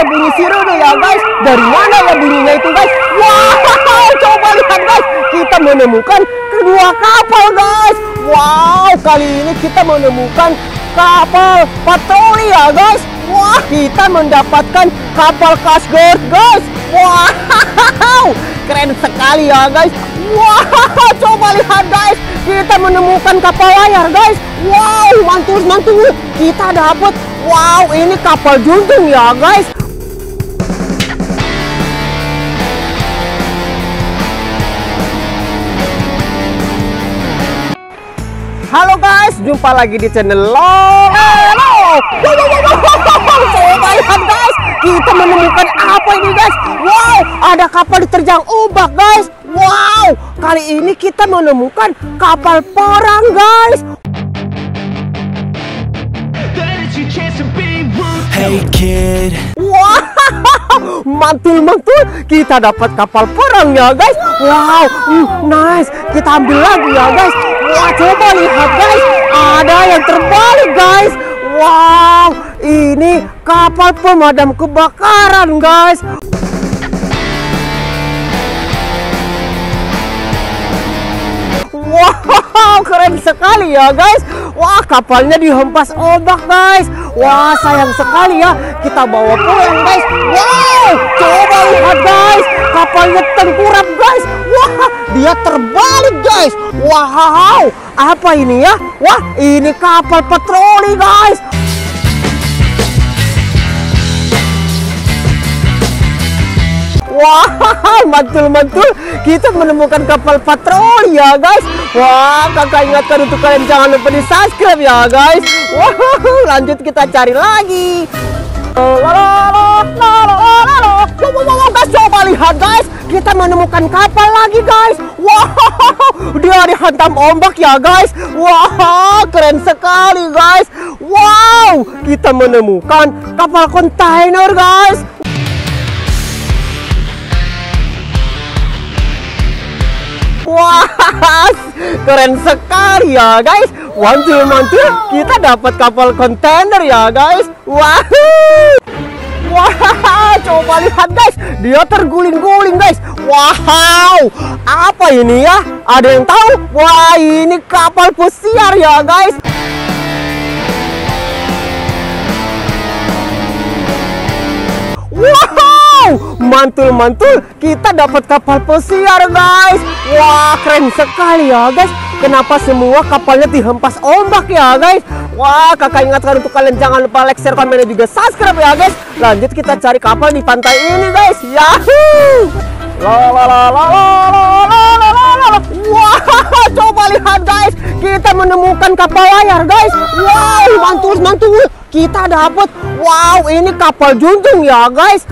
ada bunyi sirene ya guys. Dari mana ya bunyinya itu guys? Wow, coba lihat guys, kita menemukan kedua kapal guys. Wow, kali ini kita menemukan kapal patroli ya guys. Wah, kita mendapatkan kapal Coast Guard guys. Wow, keren sekali ya guys. Wow, coba lihat guys, kita menemukan kapal layar guys. Wow, mantul, kita dapat. Wow, ini kapal junjung ya guys. Halo guys, jumpa lagi di channel Lolo. Coba lihat guys, kita menemukan apa ini guys? Wow, ada kapal diterjang ombak guys. Wow, kali ini kita menemukan kapal perang guys. Hey kid. Wow, mantul, kita dapat kapal perang ya guys. Wow, nice, kita ambil lagi ya guys. Wah, coba lihat guys, ada yang terbalik guys. Wow, ini kapal pemadam kebakaran guys. Wow, keren sekali ya guys. Wah, kapalnya dihempas ombak guys. Wah, sayang sekali ya, kita bawa pulang guys. Wow, coba lihat guys, kapalnya tengkurap guys. Wah, dia terbalik guys. Wow, apa ini ya? Wah, ini kapal patroli guys. Wah, mantul, kita menemukan kapal patroli ya guys. Wah, kakak ingatkan untuk kalian jangan lupa di subscribe ya guys. Wah, lanjut kita cari lagi. Guys, coba lihat guys, kita menemukan kapal lagi guys. Wow, dia dihantam ombak ya guys. Wah, keren sekali guys. Wow, kita menemukan kapal kontainer guys. Wah, keren sekali ya guys. Mantul, kita dapat kapal kontainer ya guys. Wah, coba lihat guys, dia terguling-guling guys. Wow, apa ini ya? Ada yang tahu? Wah, ini kapal pesiar ya guys. Wow, mantul, kita dapat kapal pesiar guys. Wah, keren sekali ya guys. Kenapa semua kapalnya dihempas ombak ya guys? Wah, kakak ingatkan untuk kalian jangan lupa like, share, komen, dan juga subscribe ya guys. Lanjut kita cari kapal di pantai ini guys. Yahoo! Wah, coba lihat guys, kita menemukan kapal layar guys. Wow, mantul, kita dapat. Wow, ini kapal junjung ya guys.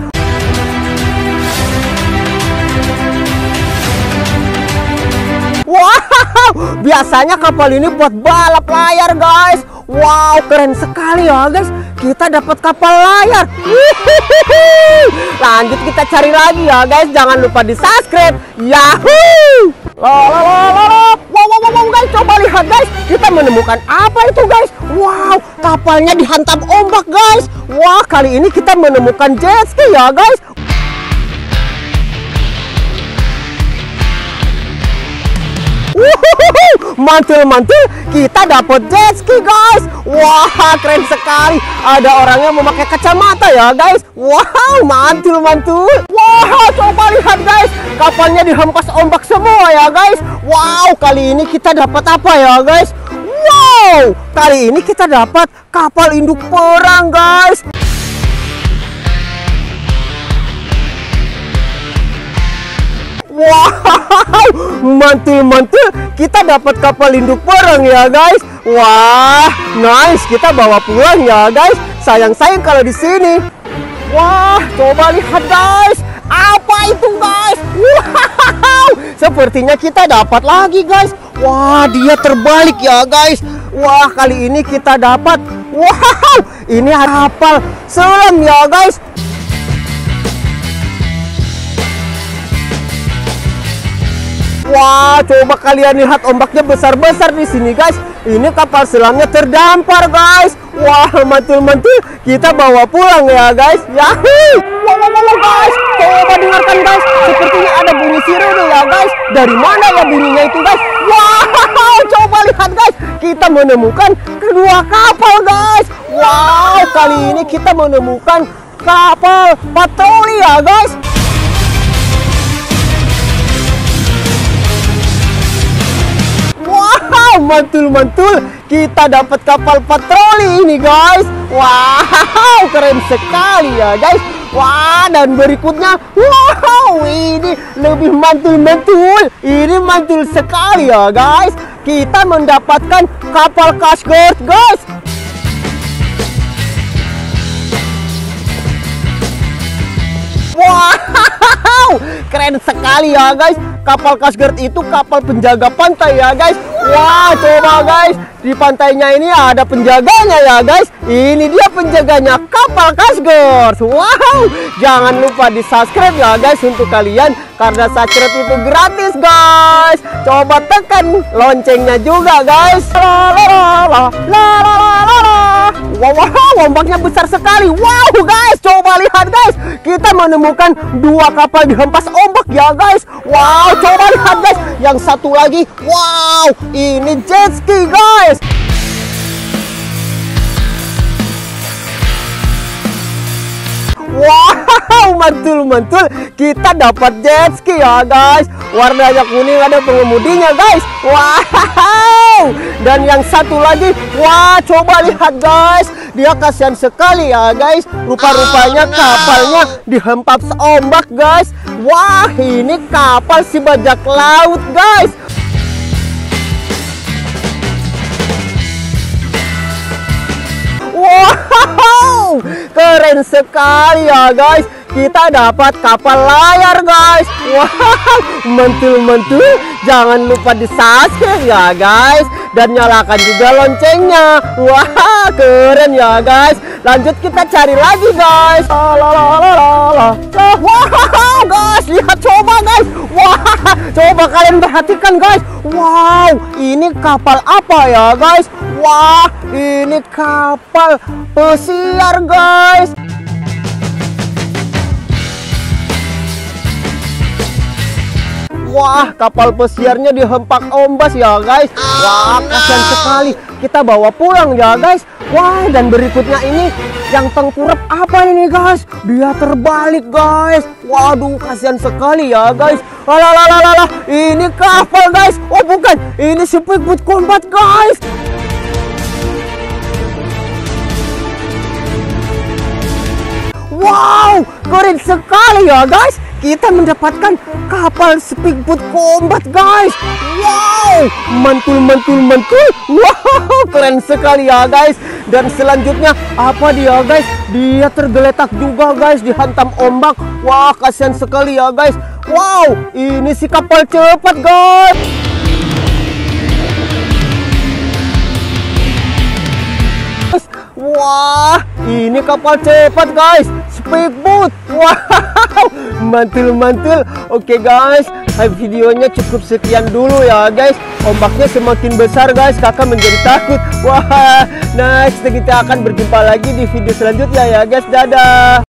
Wow, biasanya kapal ini buat balap layar guys. Wow, keren sekali ya guys, kita dapat kapal layar. Lanjut kita cari lagi ya guys, jangan lupa di subscribe. Yahoo! Wow guys, coba lihat guys, kita menemukan apa itu guys? Wow, kapalnya dihantam ombak guys. Wah, kali ini kita menemukan jet ski ya guys. Mantul, kita dapat jet ski guys. Wah, keren sekali. Ada orang yang memakai kacamata ya guys. Wow, mantul. Wah, coba lihat guys, kapalnya dihempas ombak semua ya guys. Wow, kali ini kita dapat apa ya guys? Wow, kali ini kita dapat kapal induk perang guys. Wow, mantul, kita dapat kapal induk perang ya guys. Wah, nice, kita bawa pulang ya guys. Sayang kalau di sini. Wah, coba lihat guys, apa itu guys? Wow, sepertinya kita dapat lagi guys. Wah, dia terbalik ya guys. Wah, kali ini kita dapat. Wow, ini kapal selam ya guys. Wah, coba kalian lihat ombaknya besar-besar di sini guys. Ini kapal selamnya terdampar guys. Wah, mantul-mantul kita bawa pulang ya guys. Yahoo! Wow guys, coba dengarkan guys. Sepertinya ada bunyi sirene ya guys. Dari mana ya bunyinya itu guys? Wow, coba lihat guys. Kita menemukan kedua kapal guys. Wow, kali ini kita menemukan kapal patroli ya guys. Wow, mantul-mantul kita dapat kapal patroli ini guys. Wow, keren sekali ya guys. Wah, dan berikutnya, wow, ini lebih mantul-mantul. Ini mantul sekali ya guys. Kita mendapatkan kapal Coast Guard guys. Wow, keren sekali ya guys. Kapal Coast Guard itu kapal penjaga pantai ya guys. Wah, coba guys, di pantainya ini ada penjaganya ya guys. Ini dia penjaganya kapal Coast Guard. Wow, jangan lupa di subscribe ya guys untuk kalian, karena subscribe itu gratis guys. Coba tekan loncengnya juga guys. Wow, ombaknya besar sekali. Wow guys, coba lihat guys, kita menemukan dua kapal dihempas ombak ya guys. Wow, coba lihat guys, yang satu lagi, wow, ini jet ski guys. Wow, mantul-mantul kita dapat jet ski ya guys. Warnanya kuning, ada pengemudinya guys. Wow, dan yang satu lagi, wah, coba lihat guys, dia kasihan sekali ya guys. Rupa-rupanya kapalnya dihempas ombak guys. Wah, ini kapal si bajak laut guys. Wow, keren sekali ya guys. Kita dapat kapal layar guys. Wow, mantul-mantul. Jangan lupa di subscribe ya guys, dan nyalakan juga loncengnya. Wah, keren ya guys. Lanjut kita cari lagi guys. Wow guys, lihat coba guys. Wah, coba kalian perhatikan guys. Wow, ini kapal apa ya guys? Wah, ini kapal pesiar guys. Wah, kapal pesiarnya dihempak ombak ya guys. Wah, kasihan sekali. Kita bawa pulang ya guys. Wah, dan berikutnya ini yang tengkurap apa ini guys? Dia terbalik guys. Waduh, kasihan sekali ya guys. Alah, ini kapal guys. Oh bukan, ini speedboat combat guys. Wow, keren sekali ya guys. Kita mendapatkan kapal speedboat combat guys. Wow, mantul-mantul. Wow, keren sekali ya guys. Dan selanjutnya apa dia guys? Dia tergeletak juga guys, dihantam ombak. Wah, kasihan sekali ya guys. Wow, ini si kapal cepat guys. Wah, ini kapal cepat guys, speedboat. Wow, mantul-mantul. Oke guys, videonya cukup sekian dulu ya guys. Ombaknya semakin besar guys, kakak menjadi takut. Wah, next kita akan berjumpa lagi di video selanjutnya ya guys. Dadah.